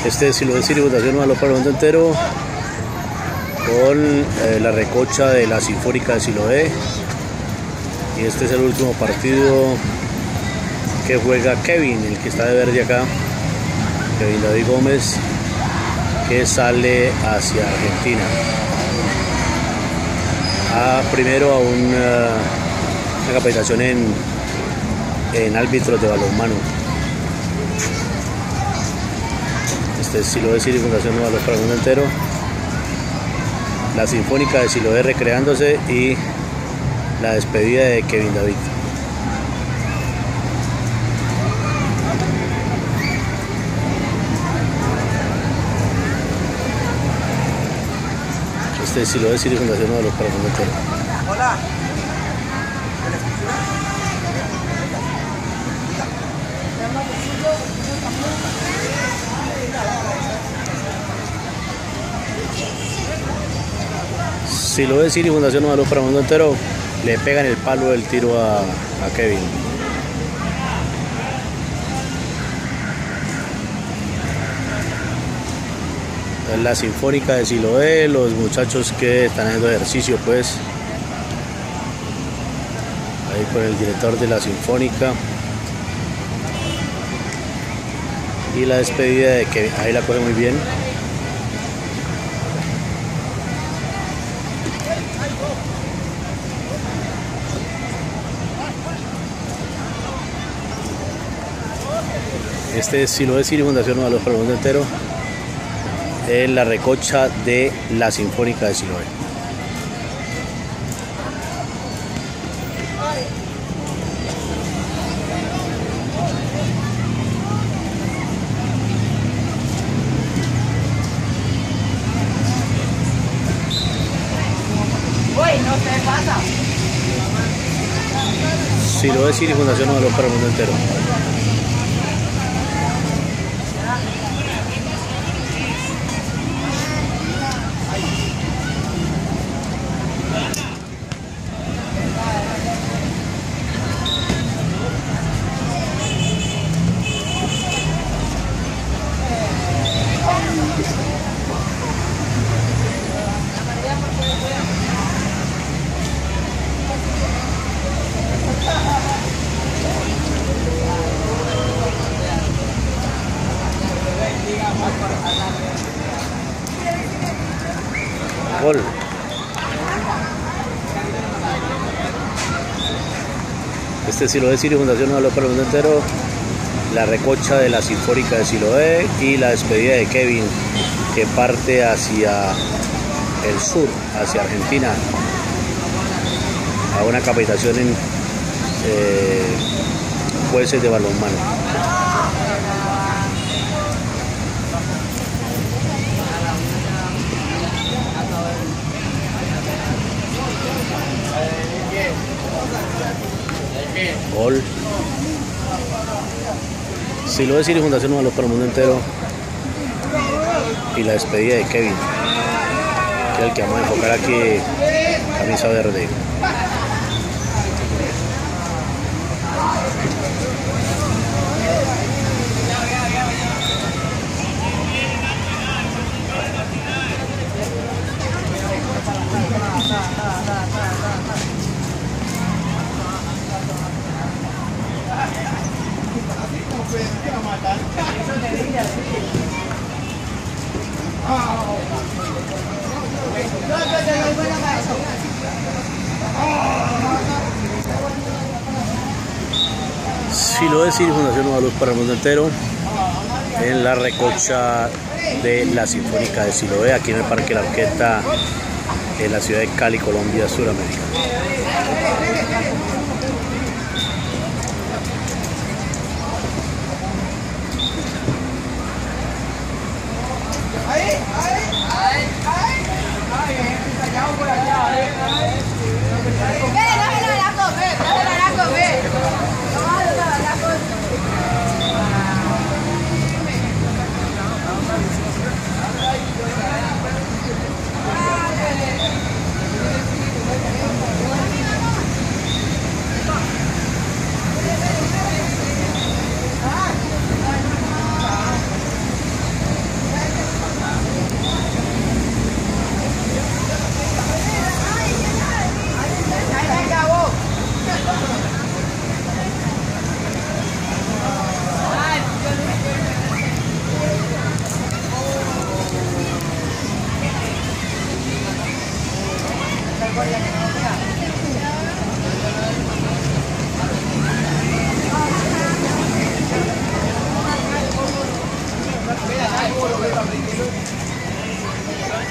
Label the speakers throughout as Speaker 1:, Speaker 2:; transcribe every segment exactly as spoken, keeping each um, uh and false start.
Speaker 1: Este es Siloé City, Fundación Nueva Luz para el mundo entero, con eh, la recocha de la Sinfónica de Siloé. Y este es el último partido que juega Kevin, el que está de verde acá, Kevin David Gómez, que sale hacia Argentina. A, primero a una, una capacitación en, en árbitros de balonmano. Este es Siloé City, Fundación Nueva Luz para el mundo entero. La Sinfónica de Siloé recreándose y la despedida de Kevin David. Este es Siloé City, Fundación Nueva Luz para el mundo entero.
Speaker 2: Hola.
Speaker 1: Siloé City, Fundación Nueva Luz para el mundo entero, le pegan el palo del tiro a, a Kevin. La Sinfónica de Siloé, los muchachos que están haciendo ejercicio, pues ahí con el director de la Sinfónica, y la despedida de Kevin, ahí la coge muy bien. Este es Siloé City, Fundación Nueva Luz para el mundo entero, en la recocha de la Sinfónica de Siloé.
Speaker 2: Uy, no te pasa.
Speaker 1: Siloé City, Fundación Nueva Luz para el mundo entero. Gol. Este es Siloé City, Fundación Nueva Luz para el mundo entero, la recocha de la Sinfónica de Siloé y la despedida de Kevin, que parte hacia el sur, hacia Argentina, a una capacitación en eh, jueces de balonmano. Gol. Siloé City, Fundación Nueva Luz para el mundo entero, y la despedida de Kevin, que es el que vamos a enfocar aquí, camisa verde. Siloé City, Fundación Nueva Luz para el mundo entero, en la recocha de la Sinfónica de Siloé, aquí en el Parque La Orquesta, en la ciudad de Cali, Colombia, Suramérica.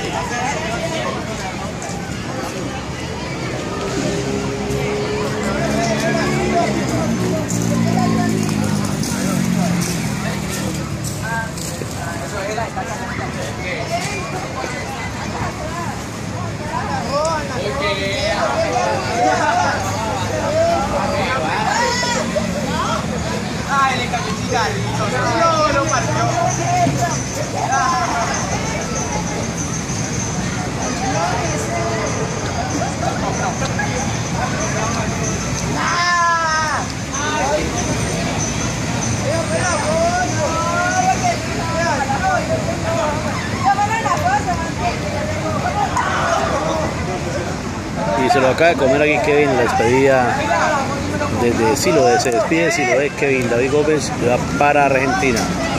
Speaker 2: Ay, le cayó el cigarrito. No, lo partió.
Speaker 1: Y se lo acaba de comer aquí Kevin en la despedida desde Siloé. Se despide de Siloé Kevin David Gómez y va para Argentina.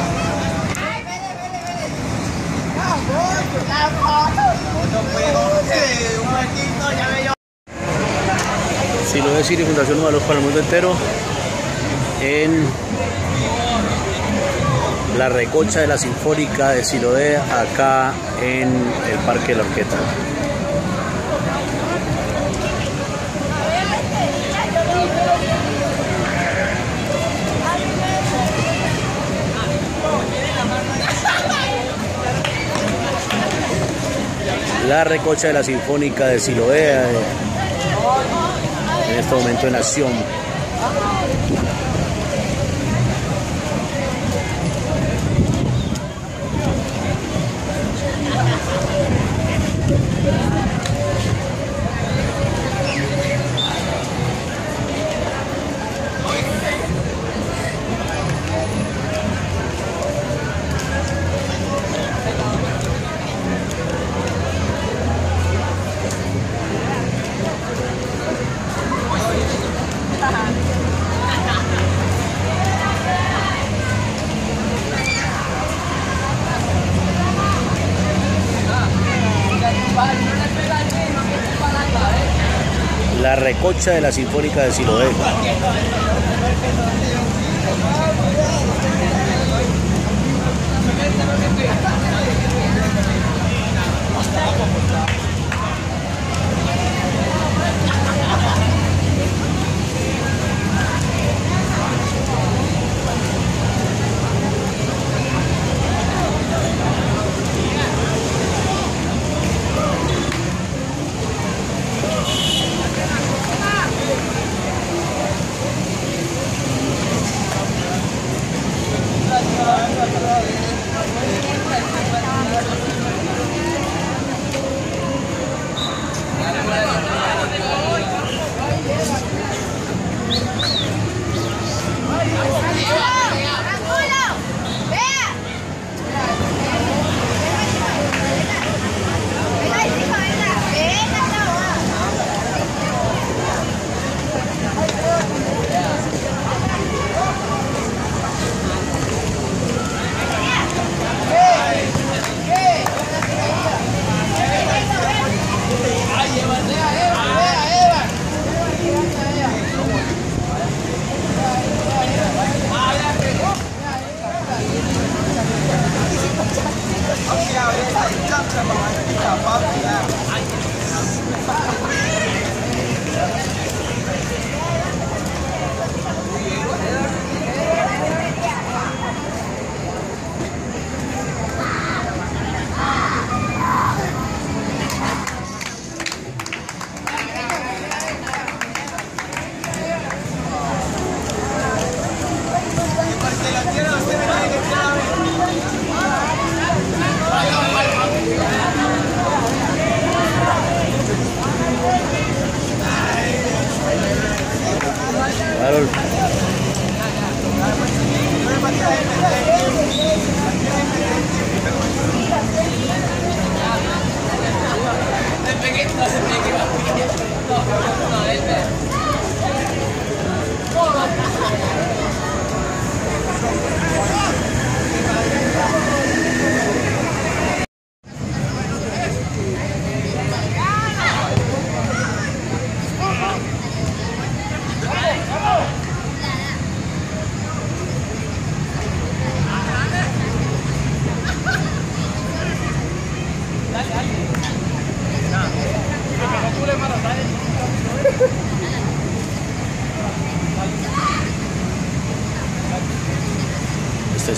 Speaker 1: Siloé City Fundación Nueva Luz para el mundo entero en la recocha de la Sinfónica de Siloé, acá en el Parque de la Orqueta. La recocha de la Sinfónica de Siloé en este momento en acción. La recocha de la Sinfónica de Siloé.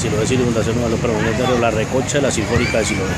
Speaker 1: Siloé, Fundación Nueva López Montero, la recocha de la Sinfónica de Siloé.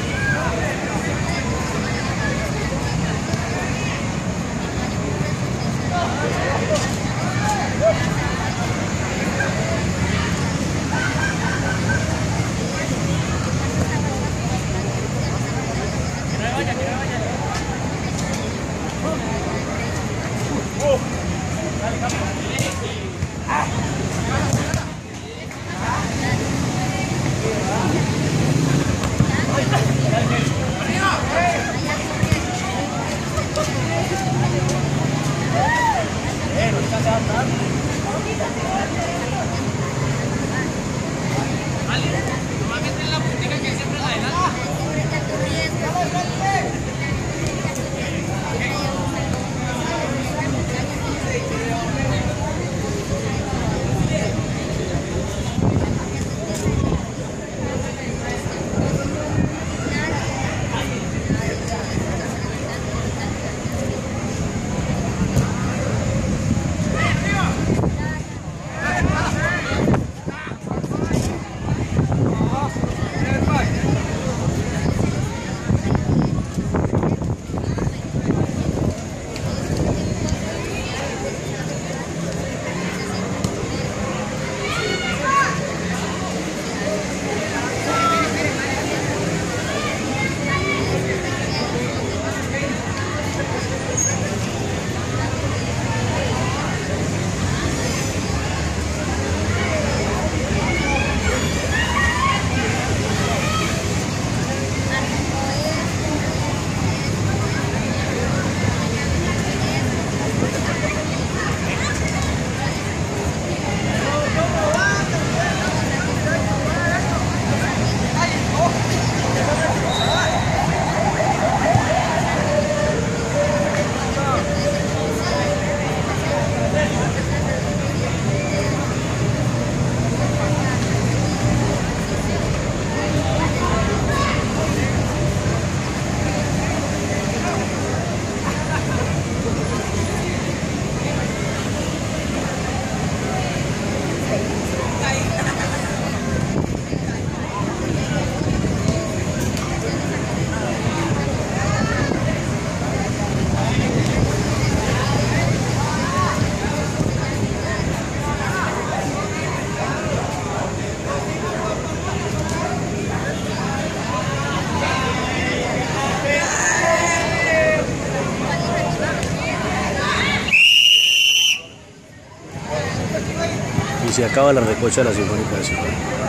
Speaker 1: Y se acaba la recocha de la Sinfónica de Siloé.